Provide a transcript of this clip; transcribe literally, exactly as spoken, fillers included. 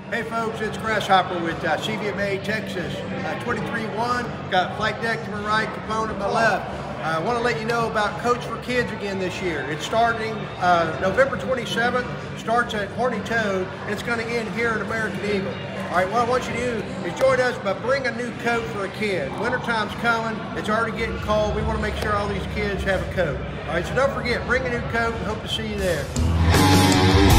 Hey folks, it's Grasshopper with uh, C V M A Texas, uh, twenty-three one, got flight deck to my right, component to my left. I uh, want to let you know about Coach for Kids again this year. It's starting uh, November twenty-seventh, starts at Horny Toad, and it's going to end here at American Eagle. All right, what I want you to do is join us by bring a new coat for a kid. Wintertime's coming, it's already getting cold. We want to make sure all these kids have a coat. All right, so don't forget, bring a new coat and hope to see you there.